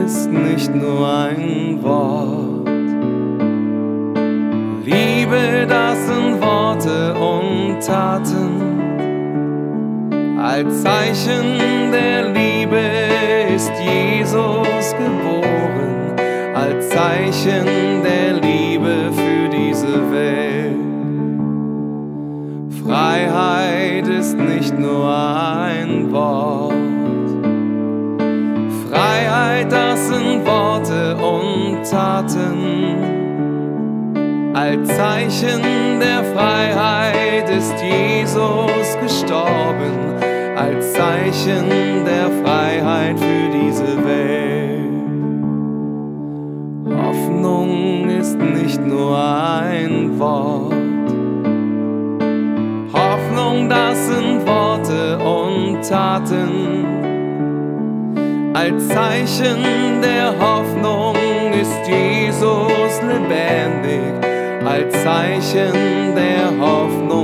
ist nicht nur ein Wort. Liebe, das sind Worte und Taten. Als Zeichen der Liebe ist Jesus geboren, als Zeichen der Liebe für diese Welt. Freiheit ist nicht nur ein Wort. Freiheit, das sind Worte und Taten. Als Zeichen der Freiheit ist Jesus gestorben, als Zeichen der Freiheit für diese Welt. Hoffnung ist nicht nur ein Wort. Hoffnung, das sind Worte und Taten. Als Zeichen der Hoffnung ist Jesus lebendig, als Zeichen der Hoffnung